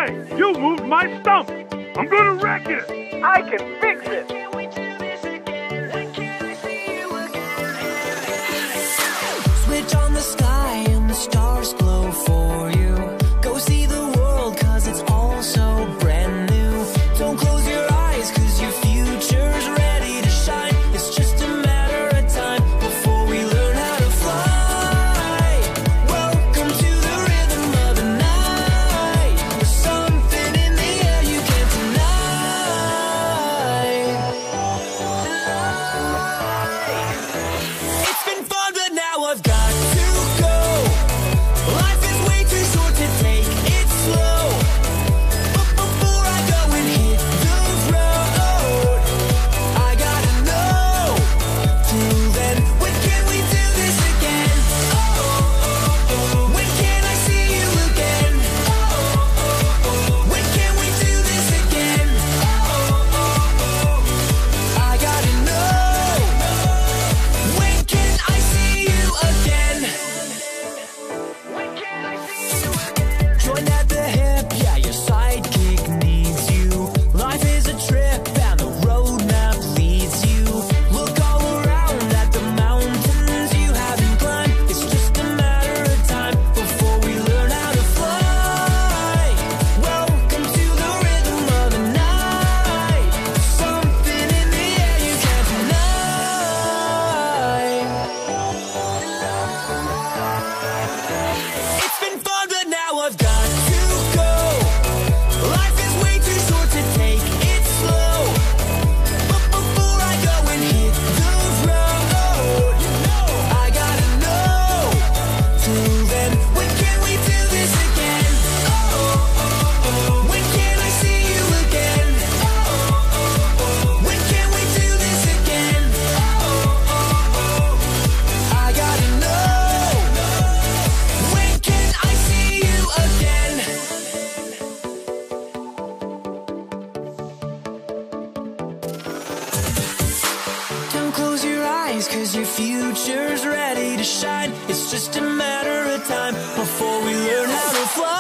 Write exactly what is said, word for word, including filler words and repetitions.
Hey, you moved my stump! I'm gonna wreck it! I can fix it! Switch on the sky and the stars glow for you. Go see the world cause it's all so brand new. Don't close your eyes cause your future's ready to shine. It's just a matter of time before we learn how to fly. Welcome to the rhythm of the night. There's something in the air you can't deny. It's been fun but now I've got to go. Life is way too short to take it slow. But before I go and hit the road, I gotta know. Till then, when can we do this again? When can I see you again? When can we do this again? I gotta know. When can I see you again? Join at the hip, yeah, your sidekick needs you. Life is a trip and the roadmap leads you. Look all around at the mountains you haven't climbed. It's just a matter of time before we learn how to fly. Welcome to the rhythm of the night. Something in the air you can't deny. It's been fun, but now I've got to go. Life is way too short to take it slow. But before I go and hit the road, I gotta know. Till then, when can we do this again? When can I see you again? When can we do this again? I gotta know. When can I see you again? Don't close your eyes cause your future's ready to shine. It's just a matter of time before we learn how to fly.